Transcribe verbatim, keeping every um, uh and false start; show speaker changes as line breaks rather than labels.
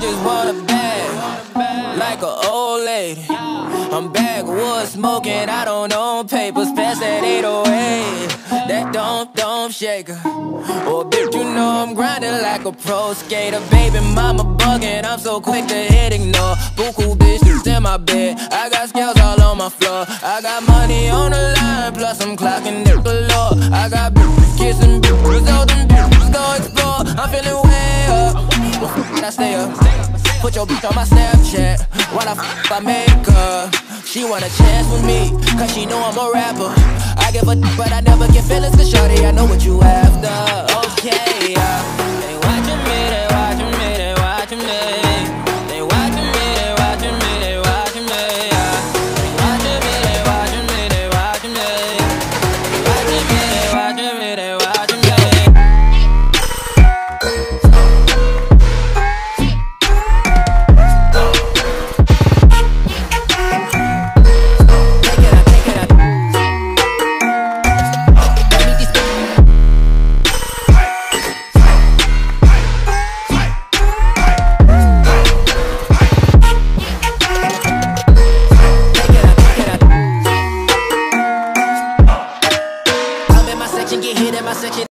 just want a bag, like an old lady. I'm backwoods smoking, I don't own papers. Pass that eight oh eight, that don't, don't shake her. Oh, bitch, you know I'm grinding like a pro skater. Baby mama bugging, I'm so quick to hit ignore. Buku bitches in my bed, I got scales all on my floor. I got money on the line, plus I'm clocking it galore. I got bitches kissing bitches, all them bitches go explore. I'm feeling way up, well, f*** I stay up. Put your bitch on my Snapchat while I f*** I make her. She want a chance with me, cause she know I'm a rapper. I give a d but I never get feelings, cause shawty, I know what you after. Okay, uh